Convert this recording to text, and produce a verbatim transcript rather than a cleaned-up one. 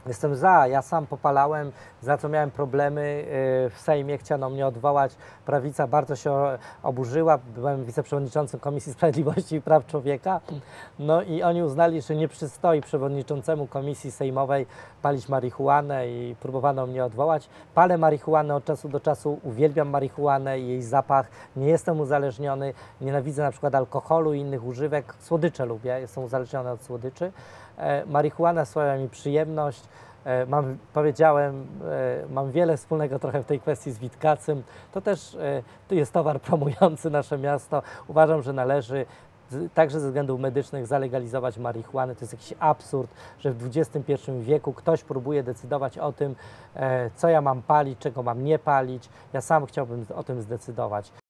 Jestem za, ja sam popalałem, za co miałem problemy y, w Sejmie, chciano mnie odwołać, prawica bardzo się oburzyła, byłem wiceprzewodniczącym Komisji Sprawiedliwości i Praw Człowieka, no i oni uznali, że nie przystoi przewodniczącemu Komisji Sejmowej palić marihuanę i próbowano mnie odwołać. Palę marihuanę od czasu do czasu, uwielbiam marihuanę i jej zapach, nie jestem uzależniony, nienawidzę na przykład alkoholu i innych używek, słodycze lubię, jestem uzależniony od słodyczy. E, marihuana sprawia mi przyjemność. E, mam, powiedziałem, e, mam wiele wspólnego trochę w tej kwestii z Witkacym. To też e, to jest towar promujący nasze miasto. Uważam, że należy z, także ze względów medycznych zalegalizować marihuanę. To jest jakiś absurd, że w dwudziestym pierwszym wieku ktoś próbuje decydować o tym, e, co ja mam palić, czego mam nie palić. Ja sam chciałbym o tym zdecydować.